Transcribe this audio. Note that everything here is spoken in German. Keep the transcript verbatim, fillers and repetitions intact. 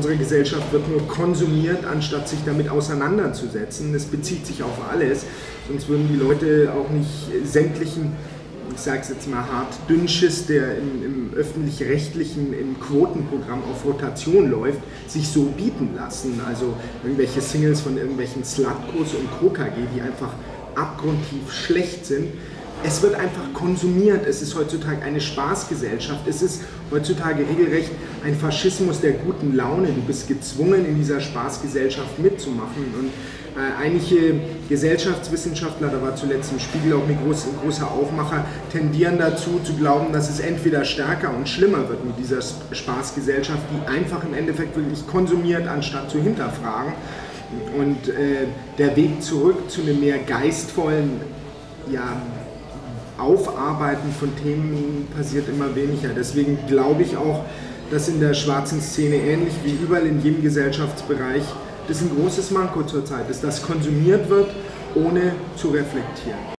unsere Gesellschaft wird nur konsumiert, anstatt sich damit auseinanderzusetzen. Das bezieht sich auf alles, sonst würden die Leute auch nicht sämtlichen, ich sage es jetzt mal hart, Dünnschiss, der im, im öffentlich-rechtlichen, im Quotenprogramm auf Rotation läuft, sich so bieten lassen. Also irgendwelche Singles von irgendwelchen Slutkos und KroKG, die einfach abgrundtief schlecht sind. Es wird einfach konsumiert, es ist heutzutage eine Spaßgesellschaft, es ist heutzutage regelrecht ein Faschismus der guten Laune. Du bist gezwungen, in dieser Spaßgesellschaft mitzumachen. Und äh, einige Gesellschaftswissenschaftler, da war zuletzt im Spiegel auch ein großer, ein großer Aufmacher, tendieren dazu zu glauben, dass es entweder stärker und schlimmer wird mit dieser Spaßgesellschaft, die einfach im Endeffekt wirklich konsumiert, anstatt zu hinterfragen. Und äh, der Weg zurück zu einem mehr geistvollen, ja, Aufarbeiten von Themen passiert immer weniger. Deswegen glaube ich auch, dass in der schwarzen Szene ähnlich wie überall in jedem Gesellschaftsbereich das ein großes Manko zurzeit ist, dass konsumiert wird, ohne zu reflektieren.